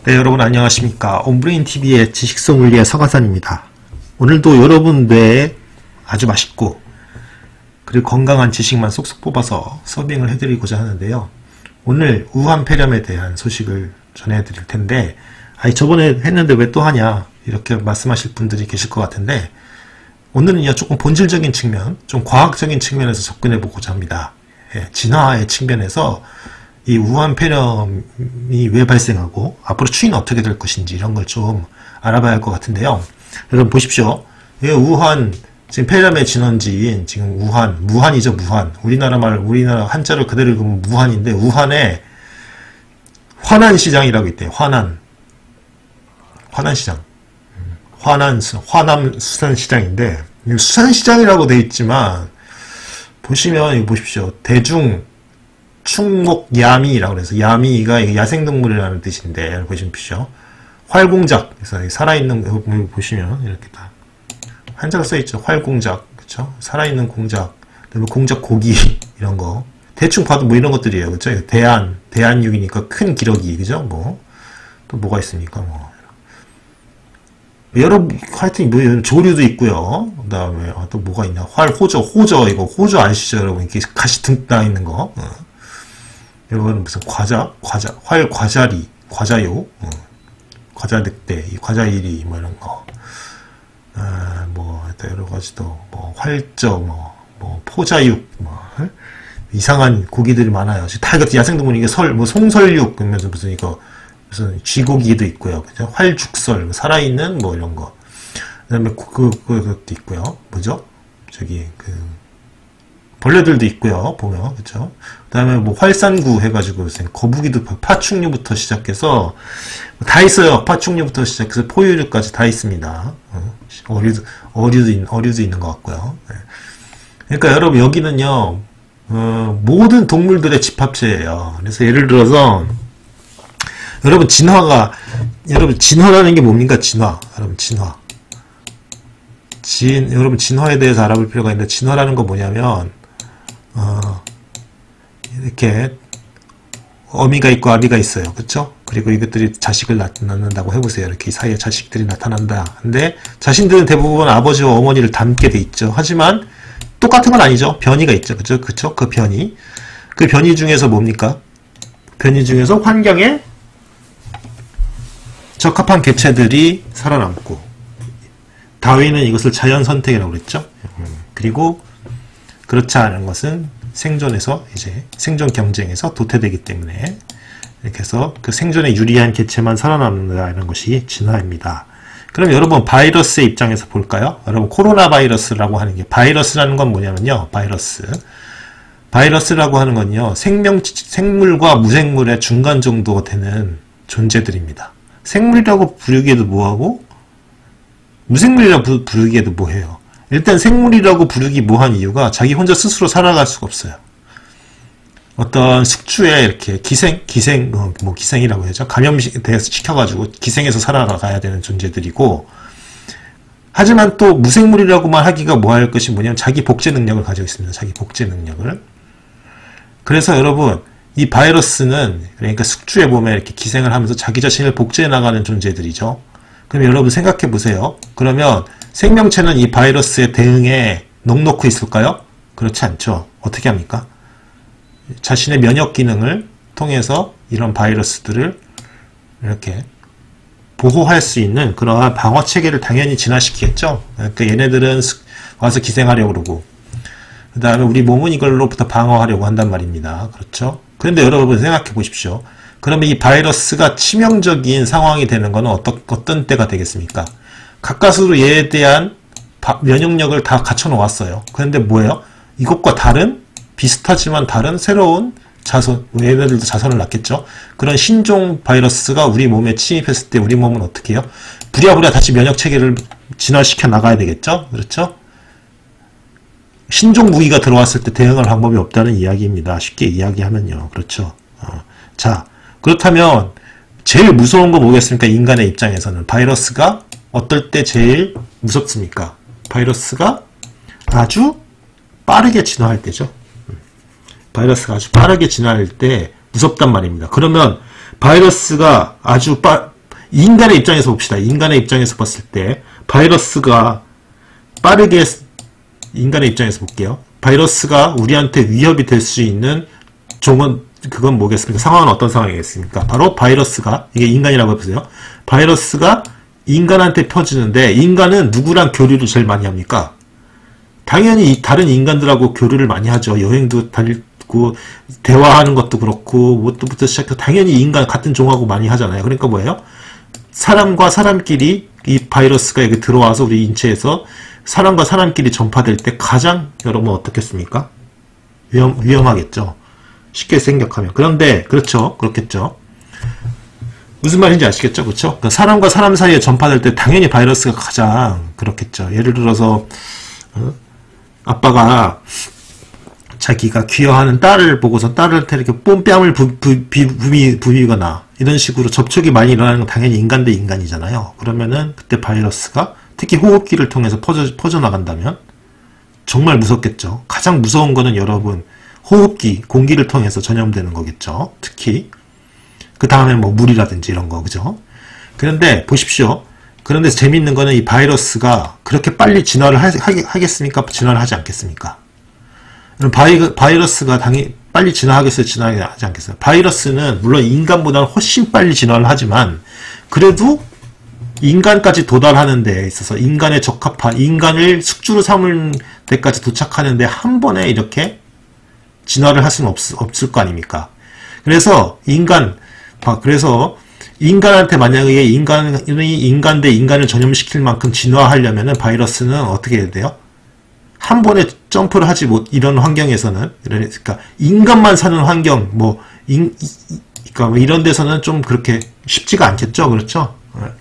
네, 여러분 안녕하십니까. 온브레인TV의 지식소믈리에 서가산입니다. 오늘도 여러분 뇌에 아주 맛있고 그리고 건강한 지식만 쏙쏙 뽑아서 서빙을 해드리고자 하는데요. 오늘 우한폐렴에 대한 소식을 전해드릴 텐데, 아니 저번에 했는데 왜 또 하냐 이렇게 말씀하실 분들이 계실 것 같은데, 오늘은요 조금 본질적인 측면, 좀 과학적인 측면에서 접근해 보고자 합니다. 예, 진화의 측면에서 이 우한폐렴이 왜 발생하고 앞으로 추이는 어떻게 될 것인지 이런 걸 좀 알아봐야 할 것 같은데요. 여러분 보십시오. 이 우한, 지금 폐렴의 진원지인 지금 무한이죠. 무한. 우리나라 한자를 그대로 읽으면 무한인데, 우한에 화난시장이라고 있대요. 화난시장. 화남 수산시장인데, 수산시장이라고 되어 있지만 보시면 이거 보십시오. 충목 야미라고 해서, 야미가 야생동물이라는 뜻인데, 보십시오. 활공작, 그래서 살아있는 거 보시면 이렇게 다 한자가 써있죠. 활공작, 그쵸? 살아있는 공작, 그다음에 공작 고기 이런 거 대충 봐도 뭐 이런 것들이에요, 그쵸? 대한육이니까 큰 기러기, 그죠? 뭐 또 뭐가 있습니까? 뭐 여러 하여튼 뭐 조류도 있고요. 그다음에 또 뭐가 있나? 호저 이거 호저 아시죠, 여러분? 이렇게 가시 등 따 있는 거. 이거는 무슨 활과자리, 과자요, 과자늑대, 과자일이 뭐 이런 거, 뭐 여러 가지도 뭐 활저, 뭐 포자육, 뭐 이상한 고기들이 많아요. 다 이것도 야생동물. 이게 뭐 송설육, 그러면서 무슨 무슨 쥐고기도 있고요. 그죠? 활죽설, 살아있는 뭐 이런 거. 그다음에 그것도 있고요. 뭐죠? 벌레들도 있고요. 보면, 그쵸? 그 다음에 뭐 활산구 해가지고 거북이도 파충류부터 시작해서 다 있어요. 파충류부터 시작해서 포유류까지 다 있습니다. 어류도 있는 것 같고요. 그러니까 여러분 여기는요, 모든 동물들의 집합체예요. 그래서 예를 들어서 여러분 진화라는 게 뭡니까? 여러분 진화에 대해서 알아볼 필요가 있는데, 진화라는 건 뭐냐면 이렇게 어미가 있고 아비가 있어요. 그쵸? 그리고 이것들이 자식을 낳는다고 해보세요. 이렇게 사이에 자식들이 나타난다. 근데 자신들은 대부분 아버지와 어머니를 닮게 돼 있죠. 하지만 똑같은 건 아니죠. 변이가 있죠. 그쵸? 그 변이 중에서 뭡니까? 변이 중에서 환경에 적합한 개체들이 살아남고, 다윈은 이것을 자연 선택이라고 그랬죠. 그리고 그렇지 않은 것은 생존 경쟁에서 도태되기 때문에, 이렇게 해서 그 생존에 유리한 개체만 살아남는다는 것이 진화입니다. 그럼 여러분 바이러스의 입장에서 볼까요? 여러분 코로나 바이러스라고 하는 게, 바이러스라는 건 뭐냐면요. 바이러스라고 하는 건요, 생물과 무생물의 중간 정도 되는 존재들입니다. 생물이라고 부르기에도 뭐하고, 무생물이라고 부르기에도 뭐해요. 일단 생물이라고 부르기 뭐한 이유가, 자기 혼자 스스로 살아갈 수가 없어요. 어떤 숙주에 이렇게 기생이라고 해야죠. 감염시켜가지고 기생해서 살아가야 되는 존재들이고, 하지만 또 무생물이라고만 하기가 뭐할 것이 뭐냐면, 자기 복제 능력을 가지고 있습니다. 자기 복제 능력을. 그래서 여러분, 이 바이러스는 그러니까 숙주의 몸에 이렇게 기생을 하면서 자기 자신을 복제해 나가는 존재들이죠. 그럼 여러분 생각해 보세요. 그러면 생명체는 이 바이러스에 대응에 넉넉히 있을까요? 그렇지 않죠. 어떻게 합니까? 자신의 면역 기능을 통해서 이런 바이러스들을 이렇게 보호할 수 있는 그러한 방어 체계를 당연히 진화시키겠죠. 그러니까 얘네들은 와서 기생하려고 그러고, 그 다음에 우리 몸은 이걸로부터 방어하려고 한단 말입니다. 그렇죠? 그런데 여러분 생각해 보십시오. 그러면 이 바이러스가 치명적인 상황이 되는 것은 어떤 때가 되겠습니까? 가까스로 얘에 대한 면역력을 다 갖춰 놓았어요. 그런데 뭐예요? 이것과 비슷하지만 다른 새로운 얘네들도 자손을 낳겠죠? 그런 신종 바이러스가 우리 몸에 침입했을 때 우리 몸은 어떻게 해요? 부랴부랴 다시 면역 체계를 진화시켜 나가야 되겠죠? 그렇죠? 신종 무기가 들어왔을 때 대응할 방법이 없다는 이야기입니다. 쉽게 이야기하면요. 그렇죠? 자, 그렇다면 제일 무서운 거 뭐겠습니까? 인간의 입장에서는 바이러스가 어떨 때 제일 무섭습니까? 바이러스가 아주 빠르게 진화할 때죠. 바이러스가 아주 빠르게 진화할 때 무섭단 말입니다. 그러면 바이러스가 아주 인간의 입장에서 봅시다. 인간의 입장에서 봤을 때 바이러스가 빠르게 인간의 입장에서 볼게요. 바이러스가 우리한테 위협이 될 수 있는 그건 뭐겠습니까? 상황은 어떤 상황이겠습니까? 바로 바이러스가, 이게 인간이라고 해보세요. 바이러스가 인간한테 퍼지는데, 인간은 누구랑 교류를 제일 많이 합니까? 당연히 다른 인간들하고 교류를 많이 하죠. 여행도 다니고, 대화하는 것도 그렇고, 뭐부터 시작해서 당연히 인간 같은 종하고 많이 하잖아요. 그러니까 뭐예요? 사람과 사람끼리 이 바이러스가 여기 들어와서 우리 인체에서 사람과 사람끼리 전파될 때 가장 여러분 어떻겠습니까? 위험하겠죠. 쉽게 생각하면. 그런데 그렇죠. 그렇겠죠. 무슨 말인지 아시겠죠? 그렇죠? 그러니까 사람과 사람 사이에 전파될 때 당연히 바이러스가 가장 그렇겠죠. 예를 들어서 아빠가 자기가 귀여워하는 딸을 보고서 딸한테 이렇게 뽐뺨을 부비거나 이런 식으로 접촉이 많이 일어나는 건 당연히 인간 대 인간이잖아요. 그러면은 그때 바이러스가 특히 호흡기를 통해서 퍼져나간다면 정말 무섭겠죠. 가장 무서운 거는 여러분 호흡기, 공기를 통해서 전염되는 거겠죠. 특히 그 다음에 뭐 물이라든지 이런 거, 그죠? 그런데 보십시오. 그런데 재밌는 거는 이 바이러스가 그렇게 빨리 진화를 하겠습니까? 진화를 하지 않겠습니까? 바이러스가 당연히 빨리 진화하겠어요? 진화하지 않겠어요? 바이러스는 물론 인간보다는 훨씬 빨리 진화를 하지만 그래도 인간까지 도달하는 데 있어서 인간에 적합한, 인간을 숙주로 삼을 데까지 도착하는 데 한 번에 이렇게 진화를 할 수는 없을 거 아닙니까? 그래서 인간한테 만약에 인간 대 인간을 전염시킬 만큼 진화하려면은 바이러스는 어떻게 해야 돼요? 한 번에 점프를 하지 이런 환경에서는, 그러니까 인간만 사는 환경, 그러니까 뭐 이런 데서는 좀 그렇게 쉽지가 않겠죠? 그렇죠?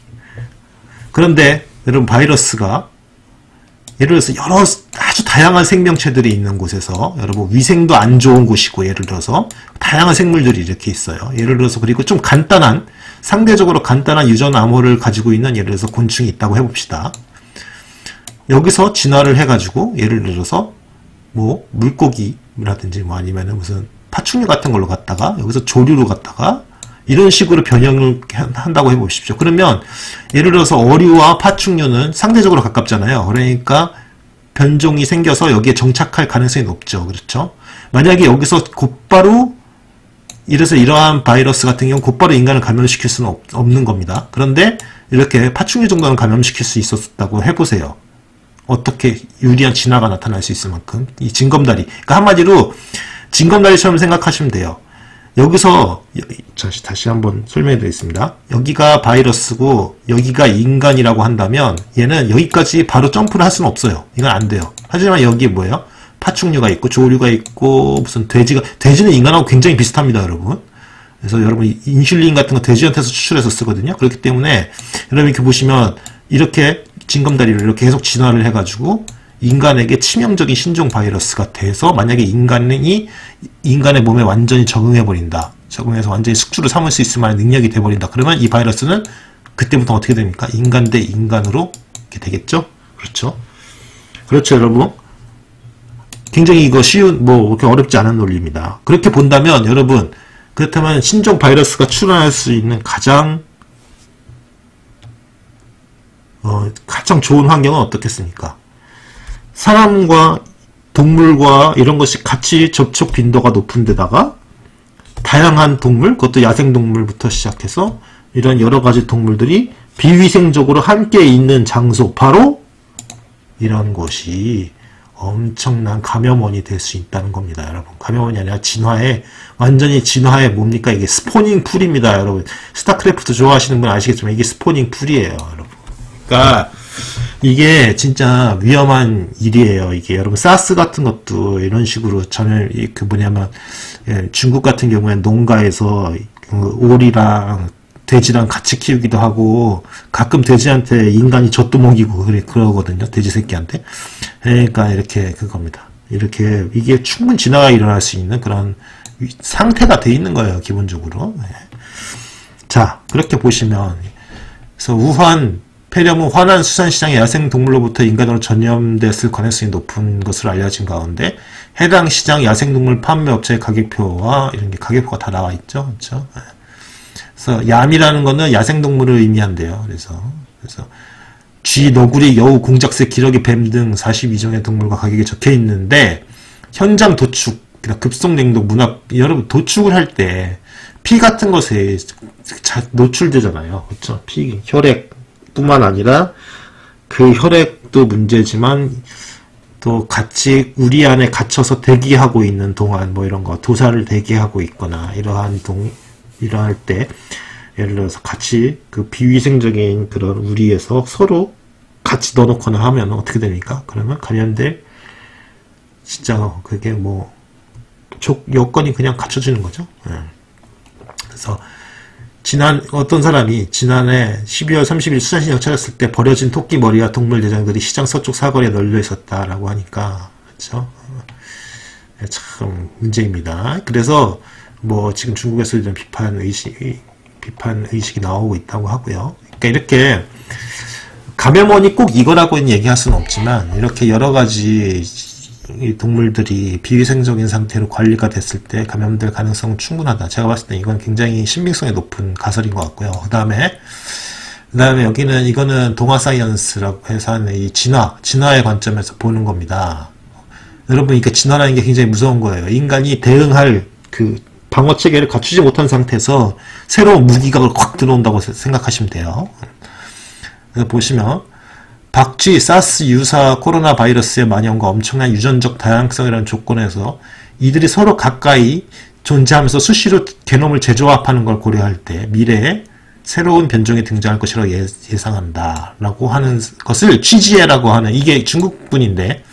그런데 여러분 바이러스가 예를 들어서 여러 아주 다양한 생명체들이 있는 곳에서 여러분 위생도 안 좋은 곳이고 예를 들어서 다양한 생물들이 이렇게 있어요. 예를 들어서 그리고 좀 상대적으로 간단한 유전 암호를 가지고 있는 예를 들어서 곤충이 있다고 해봅시다. 여기서 진화를 해가지고 예를 들어서 뭐 물고기라든지 뭐 아니면은 무슨 파충류 같은 걸로 갔다가 여기서 조류로 갔다가 이런 식으로 변형을 한다고 해보십시오. 그러면 예를 들어서 어류와 파충류는 상대적으로 가깝잖아요. 그러니까 변종이 생겨서 여기에 정착할 가능성이 높죠. 그렇죠? 만약에 여기서 곧바로 이러한 바이러스 같은 경우 곧바로 인간을 감염시킬 수는 없는 겁니다. 그런데 이렇게 파충류 정도는 감염시킬 수 있었다고 해보세요. 어떻게 유리한 진화가 나타날 수 있을 만큼 이 징검다리, 그러니까 한마디로 징검다리처럼 생각하시면 돼요. 여기서 다시 한번 설명해 드리겠습니다. 여기가 바이러스고 여기가 인간이라고 한다면 얘는 여기까지 바로 점프를 할 수는 없어요. 이건 안 돼요. 하지만 여기 뭐예요? 파충류가 있고 조류가 있고 무슨 돼지는 인간하고 굉장히 비슷합니다, 여러분. 그래서 여러분 인슐린 같은 거 돼지한테서 추출해서 쓰거든요. 그렇기 때문에 여러분 이렇게 보시면 이렇게 징검다리를 이렇게 계속 진화를 해가지고 인간에게 치명적인 신종 바이러스가 돼서 만약에 인간의 몸에 완전히 적응해버린다. 적응해서 완전히 숙주를 삼을 수 있을 만한 능력이 돼버린다. 그러면 이 바이러스는 그때부터 어떻게 됩니까? 인간 대 인간으로 이렇게 되겠죠? 그렇죠? 그렇죠, 여러분? 굉장히 이거 그렇게 어렵지 않은 논리입니다. 그렇게 본다면, 여러분, 그렇다면 신종 바이러스가 출현할 수 있는 가장 좋은 환경은 어떻겠습니까? 사람과 동물과 이런 것이 같이 접촉 빈도가 높은 데다가 다양한 동물, 그것도 야생동물부터 시작해서 이런 여러가지 동물들이 비위생적으로 함께 있는 장소, 바로 이런 곳이 엄청난 감염원이 될 수 있다는 겁니다, 여러분. 감염원이 아니라 완전히 진화의 뭡니까? 이게 스포닝 풀입니다, 여러분. 스타크래프트 좋아하시는 분 아시겠지만 이게 스포닝 풀이에요, 여러분. 그러니까 이게 진짜 위험한 일이에요. 이게 여러분 사스 같은 것도 이런 식으로 중국 같은 경우에는 농가에서 오리랑 돼지랑 같이 키우기도 하고 가끔 돼지한테 인간이 젖도 먹이고 그러거든요. 돼지 새끼한테. 그러니까 이렇게 그겁니다. 이렇게 이게 충분히 진화가 일어날 수 있는 그런 상태가 돼 있는 거예요. 기본적으로. 자, 그렇게 보시면 그래서 폐렴은 화난 수산시장의 야생동물로부터 인간으로 전염됐을 가능성이 높은 것으로 알려진 가운데 해당 시장 야생동물 판매업체의 가격표와 이런 게 가격표가 다 나와 있죠. 그렇죠? 그래서 얌이라는 거는 야생동물을 의미한대요. 그래서 쥐, 너구리, 여우, 공작새, 기러기, 뱀 등 42종의 동물과 가격이 적혀 있는데 현장 도축, 급속 냉동, 문학, 여러분 도축을 할 때 피 같은 것에 노출되잖아요. 그렇죠? 피, 혈액뿐만 아니라 그 혈액도 문제지만 또 같이 우리 안에 갇혀서 대기하고 있는 동안 뭐 이런 거 도사를 대기하고 있거나 이러할 때 예를 들어서 같이 그 비위생적인 그런 우리에서 서로 같이 넣어놓거나 하면 어떻게 됩니까? 그러면 감염될 진짜 그게 뭐 여건이 그냥 갖춰지는 거죠. 그래서 어떤 사람이 지난해 12월 30일 수산시장 찾았을 때 버려진 토끼 머리와 동물 내장들이 시장 서쪽 사거리에 널려 있었다라고 하니까 그렇죠? 참 문제입니다. 그래서 뭐 지금 중국에서 이런 비판 의식이 나오고 있다고 하고요. 그러니까 이렇게 감염원이 꼭 이거라고는 얘기할 수는 없지만 이렇게 여러 가지 동물들이 비위생적인 상태로 관리가 됐을 때 감염될 가능성은 충분하다. 제가 봤을 때 이건 굉장히 신빙성이 높은 가설인 것 같고요. 그 다음에 이거는 동아사이언스라고 해서 하는 이 진화의 관점에서 보는 겁니다. 여러분, 이게 진화라는 게 굉장히 무서운 거예요. 인간이 대응할 그 방어 체계를 갖추지 못한 상태에서 새로운 무기가 확 들어온다고 생각하시면 돼요. 그래서 보시면 박쥐, 사스 유사 코로나 바이러스의 만연과 엄청난 유전적 다양성이라는 조건에서 이들이 서로 가까이 존재하면서 수시로 게놈을 재조합하는 걸 고려할 때 미래에 새로운 변종이 등장할 것이라고 예상한다 라고 하는 것을 취지해라고 하는, 이게 중국분인데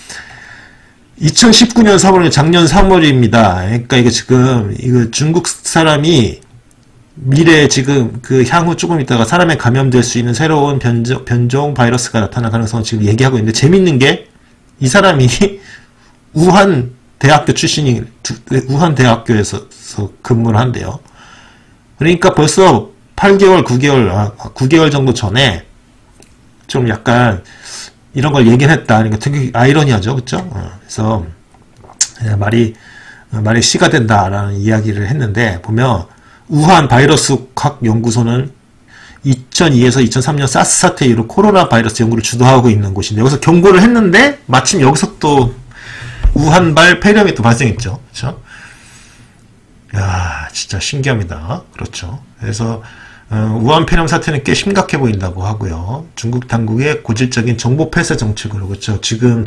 2019년 3월에 작년 3월입니다. 그러니까 이게 지금 이거 중국 사람이 미래에 지금 그 향후 조금 있다가 사람에 감염될 수 있는 새로운 변종 바이러스가 나타날 가능성을 지금 얘기하고 있는데, 재밌는 게 이 사람이 우한 대학교 출신이 우한 대학교에서 근무를 한대요. 그러니까 벌써 8개월, 9개월 정도 전에 좀 약간 이런 걸 얘기를 했다. 그러니까 되게 아이러니하죠. 그쵸? 그래서 말이 씨가 된다라는 이야기를 했는데, 보면 우한 바이러스학 연구소는 2002에서 2003년 사스 사태 이후로 코로나 바이러스 연구를 주도하고 있는 곳인데, 여기서 경고를 했는데 마침 여기서 또 우한발 폐렴이 또 발생했죠. 그렇죠? 야, 진짜 신기합니다. 그렇죠. 그래서 우한 폐렴 사태는 꽤 심각해 보인다고 하고요. 중국 당국의 고질적인 정보 폐쇄 정책으로, 그렇죠. 지금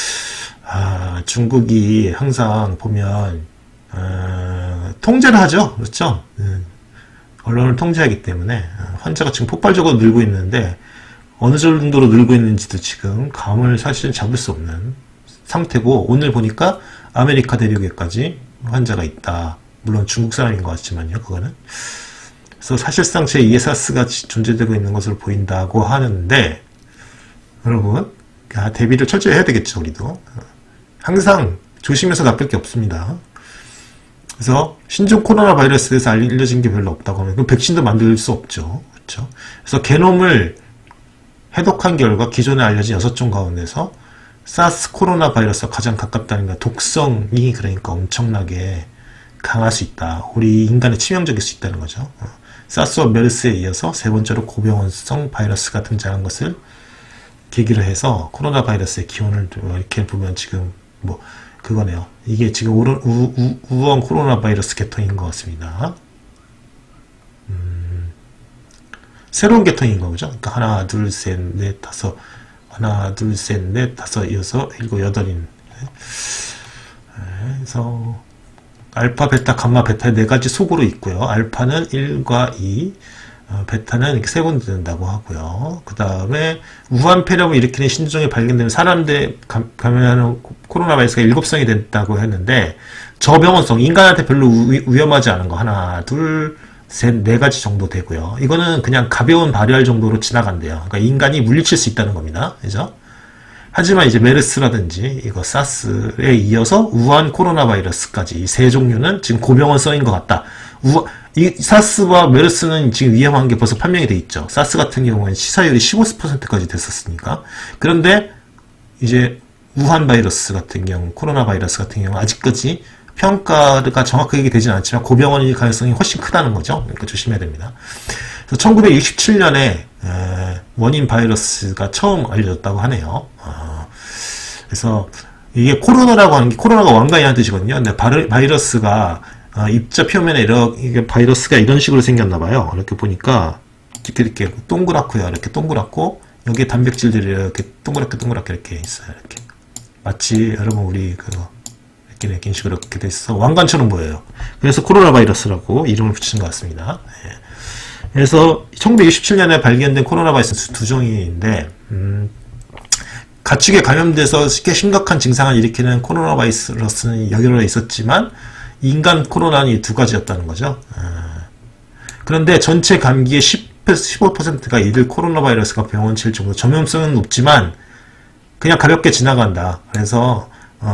중국이 항상 보면 통제를 하죠. 그렇죠. 언론을 통제하기 때문에 환자가 지금 폭발적으로 늘고 있는데 어느 정도로 늘고 있는지도 지금 감을 사실 잡을 수 없는 상태고, 오늘 보니까 아메리카 대륙에까지 환자가 있다. 물론 중국 사람인 것 같지만요, 그거는. 그래서 사실상 제2의 사스가 존재되고 있는 것으로 보인다고 하는데, 여러분, 대비를 철저히 해야 되겠죠, 우리도. 항상 조심해서 나쁠 게 없습니다. 그래서 신종 코로나 바이러스에 대해서 알려진 게 별로 없다고 하면 그럼 백신도 만들 수 없죠. 그렇죠? 그래서 게놈을 해독한 결과 기존에 알려진 6종 가운데서 사스 코로나 바이러스와 가장 가깝다는 게, 독성이 그러니까 엄청나게 강할 수 있다. 우리 인간에 치명적일 수 있다는 거죠. 사스와 메르스에 이어서 세 번째로 고병원성 바이러스가 등장한 것을 계기로 해서 코로나 바이러스의 기원을 이렇게 보면 지금 뭐 그거네요. 이게 지금 우한 코로나 바이러스 계통인 것 같습니다. 새로운 계통인 거죠. 그러니까 하나, 둘, 셋, 넷, 다섯, 하나, 둘, 셋, 넷, 다섯, 여섯, 일곱, 여덟인. 그래서 알파, 베타, 감마, 베타 네 가지 속으로 있고요. 알파는 1과 2, 베타는 이렇게 3번 된다고 하고요. 그 다음에 우한 폐렴을 일으키는 신종이 발견되면 사람들 감염하는 코로나 바이러스가 7성이 됐다고 했는데, 저병원성, 인간한테 별로 위험하지 않은 거 하나, 둘, 셋, 4가지 정도 되고요. 이거는 그냥 가벼운 발열 정도로 지나간대요. 그러니까 인간이 물리칠 수 있다는 겁니다. 그죠? 하지만 이제 메르스라든지 이거 사스에 이어서 우한 코로나 바이러스까지 이 세 종류는 지금 고병원성인 것 같다. 이 사스와 메르스는 지금 위험한 게 벌써 판명이 돼 있죠. 사스 같은 경우는 치사율이 15%까지 됐었으니까. 그런데 이제 우한 바이러스 같은 경우, 코로나 바이러스 같은 경우 아직까지 평가가 정확하게 되지는 않지만 고병원일 가능성이 훨씬 크다는 거죠. 그러니까 조심해야 됩니다. 그래서 1967년에 원인 바이러스가 처음 알려졌다고 하네요. 그래서 이게 코로나라고 하는 게 코로나가 왕관이라는 뜻이거든요. 근데 바이러스가 입자 표면에 이게 바이러스가 이런 식으로 생겼나 봐요. 이렇게 보니까 이렇게 동그랗고요. 이렇게 동그랗고 여기에 단백질들이 이렇게 동그랗게 이렇게 있어요. 이렇게 마치 여러분 우리 이렇게 식으로 이렇게 돼 있어 왕관처럼 보여요. 그래서 코로나 바이러스라고 이름을 붙인 것 같습니다. 예. 그래서 1967년에 발견된 코로나 바이러스 두 종인데 가축에 감염돼서 쉽게 심각한 증상을 일으키는 코로나 바이러스는 여러 있었지만 인간 코로나는 두 가지였다는 거죠. 그런데 전체 감기의 15%가 이들 코로나 바이러스가 병원 칠 정도 전염성은 높지만 그냥 가볍게 지나간다. 그래서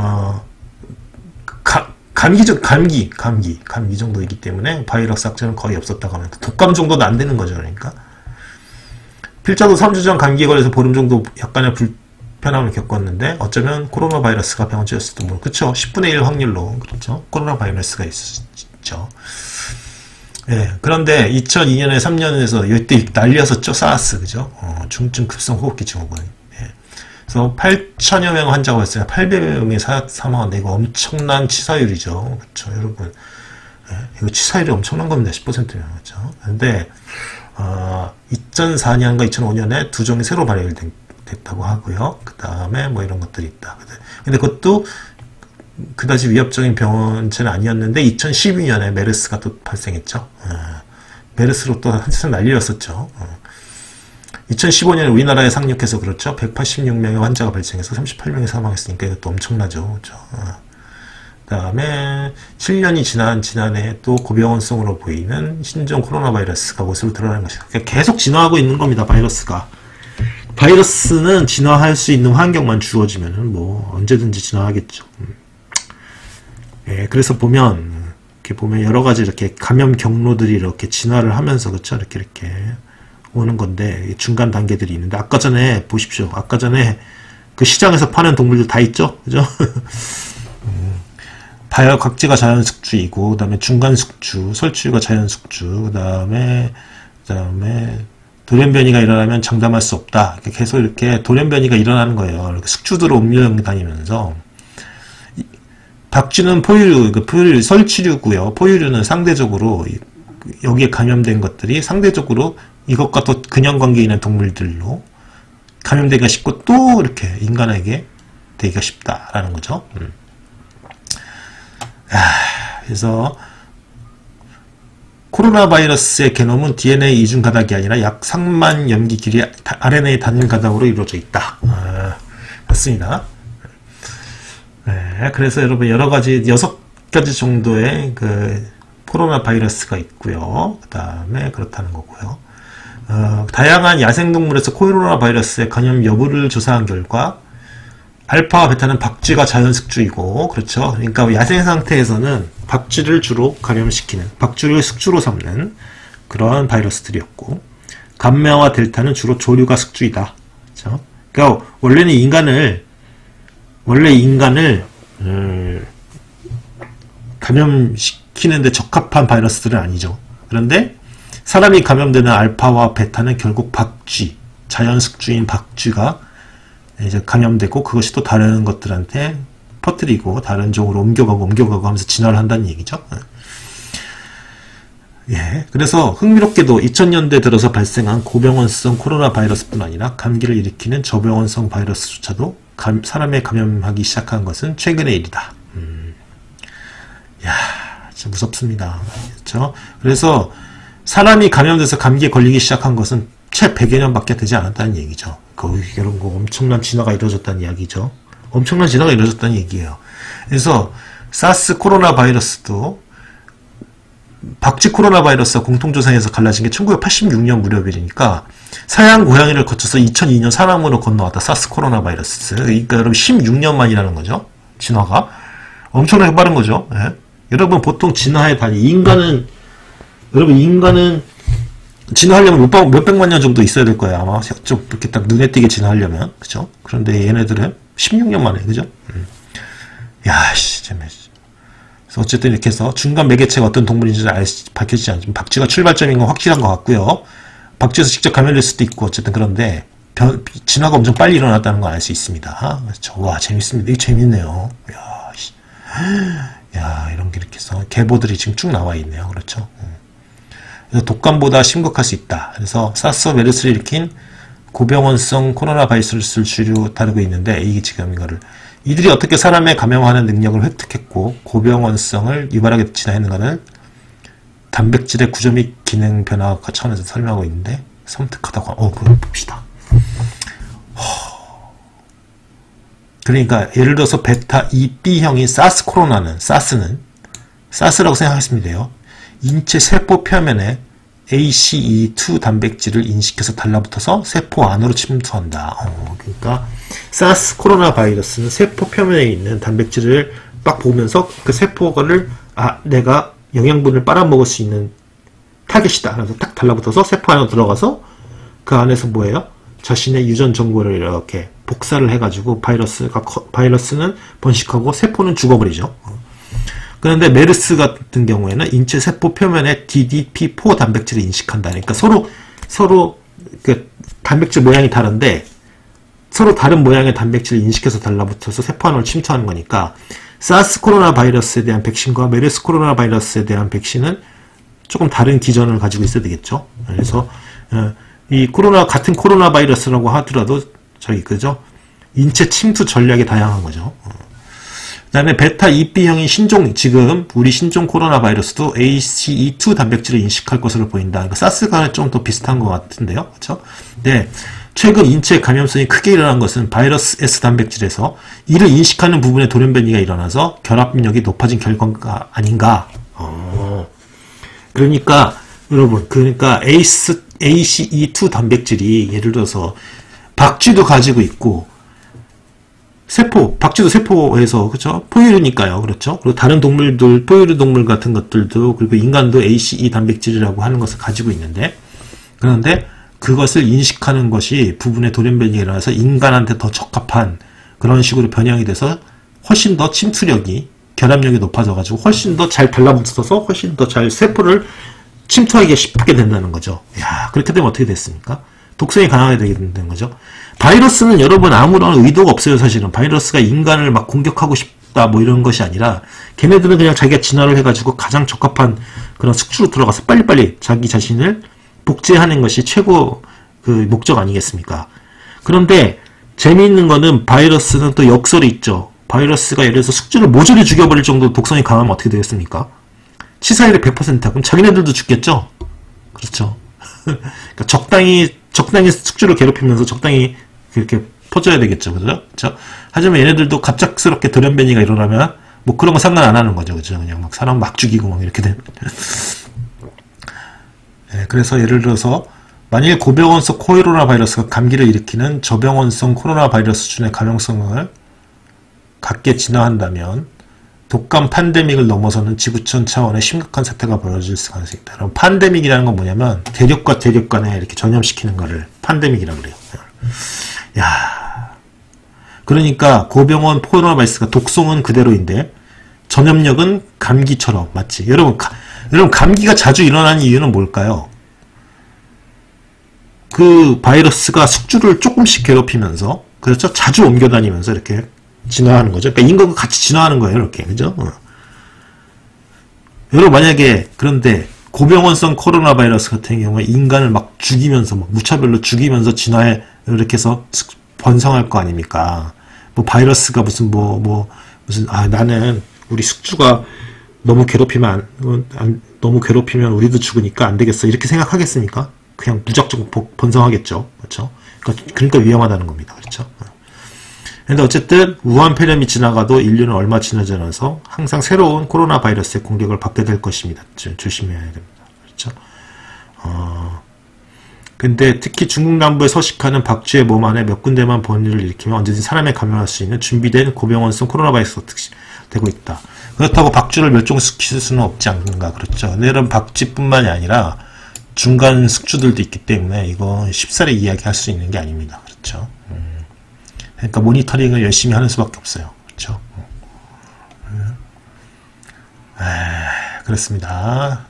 감기 정도이기 때문에 바이러스 확진은 거의 없었다고 하면 독감 정도도 안 되는 거죠. 그러니까 필자도 3주 전 감기에 걸려서 보름 정도 약간의 불편함을 겪었는데 어쩌면 코로나 바이러스가 병원 찔렸을지도 모르고 그쵸? 10분의 1 확률로 그렇죠? 코로나 바이러스가 있죠. 예, 그런데 2002년에 3년에서 이때 난리였었죠. 사스 그죠? 중증 급성 호흡기 증후군. 예. 그래서 8천여 명 환자가 발생해 800여 명이 사망한데 이거 엄청난 치사율이죠. 그렇죠, 여러분. 예, 이거 치사율이 엄청난 겁니다. 10%면 그렇죠. 근데 2004년과 2005년에 두 종이 새로 발견됐다고 하고요. 그 다음에 뭐 이런 것들이 있다. 근데 그것도 그다지 위협적인 병원체는 아니었는데 2012년에 메르스가 또 발생했죠. 메르스로 또 한참 난리였었죠. 2015년에 우리나라에 상륙해서 그렇죠. 186명의 환자가 발생해서 38명이 사망했으니까 이것도 엄청나죠. 그렇죠? 그 다음에 7년이 지난해 또 고병원성으로 보이는 신종 코로나 바이러스가 모습을 드러낸 것이다. 그러니까 계속 진화하고 있는 겁니다. 바이러스는 진화할 수 있는 환경만 주어지면은 뭐 언제든지 진화하겠죠. 예, 그래서 이렇게 보면 여러 가지 이렇게 감염 경로들이 이렇게 진화를 하면서 그렇죠. 이렇게 오는 건데 중간 단계들이 있는데 아까 전에 보십시오. 아까 전에 그 시장에서 파는 동물들 다 있죠, 그죠? 각지가 자연 숙주이고 그다음에 중간 숙주, 설치류가 자연 숙주, 그다음에 돌연변이가 일어나면 장담할 수 없다. 계속 이렇게 돌연변이가 일어나는 거예요. 이렇게 숙주들을 옮겨 다니면서. 박쥐는 포유류, 설치류고요. 포유류는 상대적으로 여기에 감염된 것들이 상대적으로 이것과 또 근연관계에 있는 동물들로 감염되기가 쉽고 또 이렇게 인간에게 되기가 쉽다라는 거죠. 그래서 코로나 바이러스의 게놈은 DNA 이중 가닥이 아니라 약 3만 염기 길이 RNA 단일 가닥으로 이루어져 있다. 맞습니다. 네, 그래서 여러분 여러 가지 6가지 정도의 코로나 바이러스가 있고요. 그 다음에 그렇다는 거고요. 다양한 야생동물에서 코로나 바이러스의 감염 여부를 조사한 결과 알파와 베타는 박쥐가 자연 숙주이고 그렇죠. 그러니까 야생 상태에서는 박쥐를 주로 감염시키는 박쥐를 숙주로 삼는 그러한 바이러스들이었고 감마와 델타는 주로 조류가 숙주이다. 그렇죠? 그러니까 원래 인간을 감염시키는데 적합한 바이러스들은 아니죠. 그런데 사람이 감염되는 알파와 베타는 결국 박쥐, 자연 숙주인 박쥐가 이제 감염되고 그것이 또 다른 것들한테 퍼뜨리고 다른 종으로 옮겨가고 하면서 진화를 한다는 얘기죠. 예, 그래서 흥미롭게도 2000년대 들어서 발생한 고병원성 코로나 바이러스뿐 아니라 감기를 일으키는 저병원성 바이러스조차도 사람에 감염하기 시작한 것은 최근의 일이다. 야, 진짜 무섭습니다. 그렇죠? 그래서 사람이 감염돼서 감기에 걸리기 시작한 것은 채 100여 년밖에 되지 않았다는 얘기죠. 여러분, 엄청난 진화가 이루어졌다는 이야기죠. 엄청난 진화가 이루어졌다는 얘기예요. 그래서 사스 코로나 바이러스도 박쥐 코로나 바이러스와 공통조상에서 갈라진 게 1986년 무렵이니까 서양 고양이를 거쳐서 2002년 사람으로 건너왔다. 사스 코로나 바이러스. 그러니까 여러분 16년 만이라는 거죠. 진화가. 엄청나게 빠른 거죠. 예. 여러분 보통 진화의 단위. 인간은 진화하려면 몇백만 년 정도 있어야 될 거예요. 아마 좀 이렇게 딱 눈에 띄게 진화하려면. 그죠? 그런데 얘네들은 16년 만에. 그죠? 야, 씨, 재밌어. 그래서 어쨌든 이렇게 해서 중간 매개체가 어떤 동물인지 밝혀지지 않지만 박쥐가 출발점인 건 확실한 것 같고요. 박쥐에서 직접 감염될 수도 있고 어쨌든 그런데 진화가 엄청 빨리 일어났다는 걸 알 수 있습니다. 그렇죠. 와 재밌습니다. 이거 재밌네요. 야 이런 게 이렇게 해서 계보들이 지금 쭉 나와 있네요. 그렇죠. 그래서 독감보다 심각할 수 있다. 그래서 사스 메르스를 일으킨 고병원성 코로나 바이러스를 주로 다루고 있는데 이게 지금 이들이 어떻게 사람에 감염하는 능력을 획득했고 고병원성을 유발하게 진화했는가는 단백질의 구조 및 기능 변화 차원에서 설명하고 있는데 섬뜩하다고. 그걸 봅시다. 그러니까 예를 들어서 베타 2B형인 사스 코로나는 사스라고 생각하시면 돼요. 인체 세포 표면에 ACE2 단백질을 인식해서 달라붙어서 세포 안으로 침투한다. 그러니까 사스 코로나 바이러스는 세포 표면에 있는 단백질을 막 보면서 그 세포를 내가 영양분을 빨아먹을 수 있는 타겟이다. 그래서 딱 달라붙어서 세포 안으로 들어가서 그 안에서 뭐예요? 자신의 유전 정보를 이렇게 복사를 해가지고 바이러스는 번식하고 세포는 죽어버리죠. 그런데 메르스 같은 경우에는 인체 세포 표면에 DDP4 단백질을 인식한다. 그러니까 서로 그 단백질 모양이 다른데 서로 다른 모양의 단백질을 인식해서 달라붙어서 세포 안으로 침투하는 거니까 사스 코로나 바이러스에 대한 백신과 메르스 코로나 바이러스에 대한 백신은 조금 다른 기전을 가지고 있어야 되겠죠. 그래서 이 같은 코로나 바이러스라고 하더라도 그죠? 인체 침투 전략이 다양한 거죠. 그 다음에 베타 2B형인 지금 우리 신종 코로나 바이러스도 ACE2 단백질을 인식할 것으로 보인다. 그러니까 사스가 좀 더 비슷한 것 같은데요. 그렇죠? 네. 최근 인체 감염성이 크게 일어난 것은 바이러스 S 단백질에서 이를 인식하는 부분에 돌연변이가 일어나서 결합력이 높아진 결과가 아닌가. 그러니까 여러분, ACE2 단백질이 예를 들어서 박쥐도 가지고 있고 박쥐도 세포에서 그렇죠? 포유류니까요. 그렇죠? 그리고 다른 동물들, 포유류 동물 같은 것들도 그리고 인간도 ACE 단백질이라고 하는 것을 가지고 있는데 그런데 그것을 인식하는 것이 부분의 돌연변이가 일어나서 인간한테 더 적합한 그런 식으로 변형이 돼서 훨씬 더 침투력이 결합력이 높아져가지고 훨씬 더 잘 달라붙어서 훨씬 더 잘 세포를 침투하기가 쉽게 된다는 거죠. 그렇게 되면 어떻게 됐습니까? 독성이 강하게 되게 된다는 거죠. 바이러스는 여러분 아무런 의도가 없어요. 사실은 바이러스가 인간을 막 공격하고 싶다 뭐 이런 것이 아니라 걔네들은 그냥 자기가 진화를 해가지고 가장 적합한 그런 숙주로 들어가서 빨리빨리 자기 자신을 복제하는 것이 최고 그 목적 아니겠습니까? 그런데 재미있는 거는 바이러스는 또 역설이 있죠. 바이러스가 예를 들어서 숙주를 모조리 죽여버릴 정도로 독성이 강하면 어떻게 되겠습니까? 치사율이 100%다. 그럼 자기네들도 죽겠죠? 그렇죠. 그러니까 적당히 숙주를 괴롭히면서 적당히 그렇게 퍼줘야 되겠죠. 그죠? 하지만 얘네들도 갑작스럽게 돌연변이가 일어나면 뭐 그런 거 상관 안 하는 거죠. 그죠? 그냥 막 사람 막 죽이고 막 이렇게 되면. 네, 그래서 예를 들어서 만일 고병원성 코로나 바이러스가 감기를 일으키는 저병원성 코로나 바이러스 수준의 감염성을 갖게 진화한다면 독감 팬데믹을 넘어서는 지구촌 차원의 심각한 사태가 벌어질 가능성이 있다. 그럼 팬데믹이라는 건 뭐냐면 대륙과 대륙 간에 이렇게 전염시키는 거를 팬데믹이라고 그래요. 그러니까 고병원 코로나 바이러스가 독성은 그대로인데 전염력은 감기처럼 맞지? 여러분 감기가 자주 일어나는 이유는 뭘까요? 그 바이러스가 숙주를 조금씩 괴롭히면서 그렇죠? 자주 옮겨다니면서 이렇게 진화하는 거죠. 그러니까 인간과 같이 진화하는 거예요. 이렇게 그죠? 여러분 만약에 그런데 고병원성 코로나 바이러스 같은 경우에 인간을 막 죽이면서 막 무차별로 죽이면서 진화해 이렇게 해서 번성할 거 아닙니까? 뭐 바이러스가 무슨 나는 우리 숙주가 너무 괴롭히면 우리도 죽으니까 안 되겠어 이렇게 생각하겠습니까? 그냥 무작정 번성하겠죠. 그렇죠? 그러니까 위험하다는 겁니다. 그렇죠? 근데 어쨌든 우한 폐렴이 지나가도 인류는 얼마 지나지 않아서 항상 새로운 코로나 바이러스의 공격을 받게 될 것입니다. 조심해야 됩니다. 그렇죠? 근데 특히 중국 남부에 서식하는 박쥐의 몸 안에 몇 군데만 번뇌를 일으키면 언제든지 사람에 감염할 수 있는 준비된 고병원성 코로나 바이러스가 되고 있다. 그렇다고 박쥐를 멸종시킬 수는 없지 않는가. 그렇죠. 근데 이런 박쥐뿐만이 아니라 중간 숙주들도 있기 때문에 이건 쉽사리 이야기할 수 있는 게 아닙니다. 그렇죠. 그러니까 모니터링을 열심히 하는 수밖에 없어요. 그렇죠. 그렇습니다.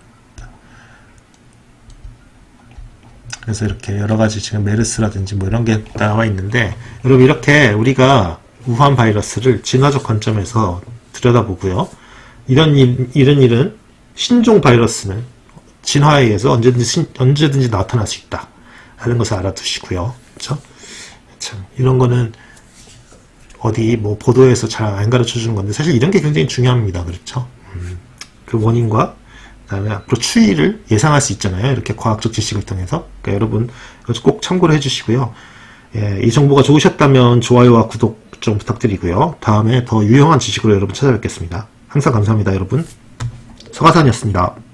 그래서 이렇게 여러 가지 지금 메르스라든지 뭐 이런 게 나와 있는데, 여러분 이렇게 우리가 우한 바이러스를 진화적 관점에서 들여다보고요. 이런 일은 신종 바이러스는 진화에 의해서 언제든지 나타날 수 있다 하는 것을 알아두시고요. 그렇죠? 참 이런 거는 어디 뭐 보도에서 잘 안 가르쳐 주는 건데, 사실 이런 게 굉장히 중요합니다. 그렇죠? 그 원인과 그다음에 앞으로 추이를 예상할 수 있잖아요. 이렇게 과학적 지식을 통해서. 그러니까 여러분 이것도 꼭 참고를 해주시고요. 예, 이 정보가 좋으셨다면 좋아요와 구독 좀 부탁드리고요. 다음에 더 유용한 지식으로 여러분 찾아뵙겠습니다. 항상 감사합니다, 여러분. 서가산이었습니다.